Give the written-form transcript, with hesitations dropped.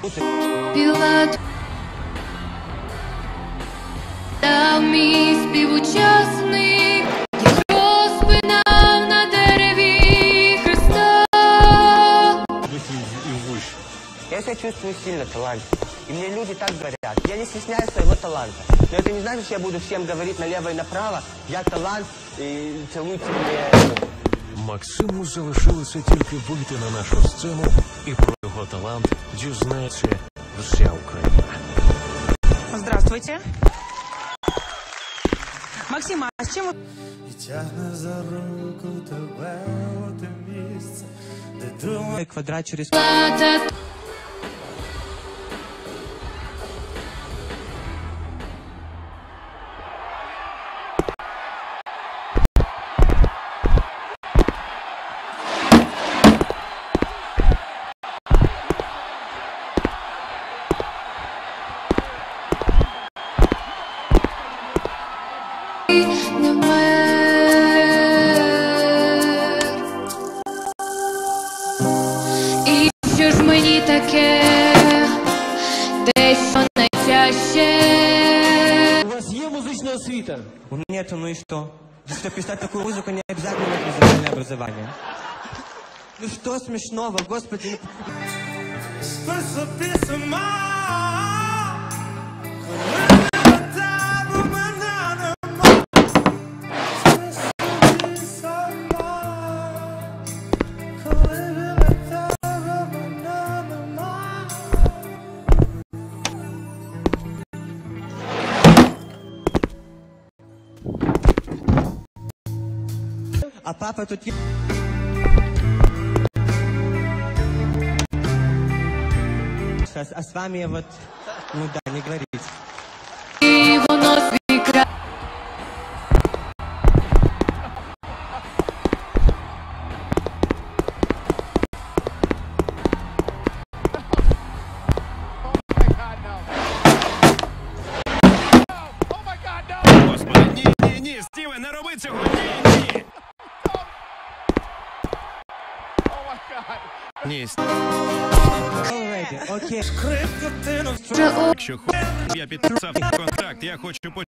бути. Пілат та мій співучасник, як розпинав на дереві Христа. Я себя чувствую сильно талантлив. И мне люди так говорят. Я не стесняюсь своего таланта. Но это не значит, что я буду всем говорить налево и направо. Я талант, и целуйте мне. Максиму залишилося тільки вийти на нашу сцену, і про його талант дізнається вся Україна. Здравствуйте. Максим, а з чим ви... І тягне за руку тебе у те місце, де думає Квадрат через... Не мер. І що ж мені таке, те, що найтяжче? У вас є музичная освіта? Нету, ну и что? Чтобы писать такую музыку, не обязательно иметь музыкальное образование. Ну что смешного, господи? спи собі сама. А папа тут... А с вами вот... Ну да, не говорите. І воно свій край. Господи, ні, Стіве, не роби цього, ні. Ні, Already, окей. Скрипка ти Вже якщо я підписав контракт, я хочу